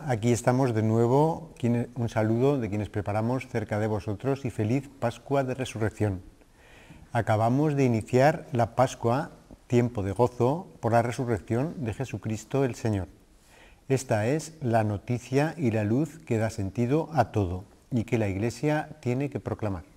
aquí estamos de nuevo, un saludo de quienes preparamos cerca de vosotros y feliz Pascua de Resurrección. Acabamos de iniciar la Pascua, tiempo de gozo por la resurrección de Jesucristo el Señor. Esta es la noticia y la luz que da sentido a todo y que la Iglesia tiene que proclamar.